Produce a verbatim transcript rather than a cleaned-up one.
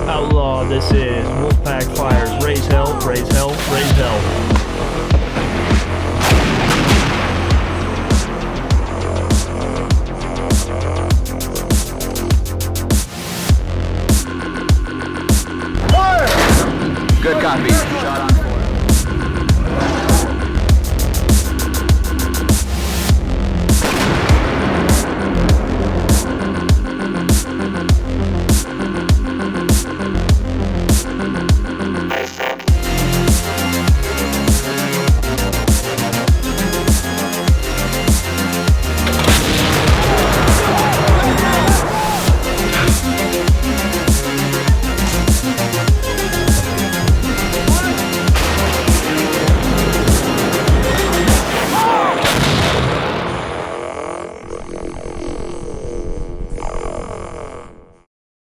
Outlaw, this is Wolfpack Fires. Raise hell, raise hell, raise hell. Good copy. Shot on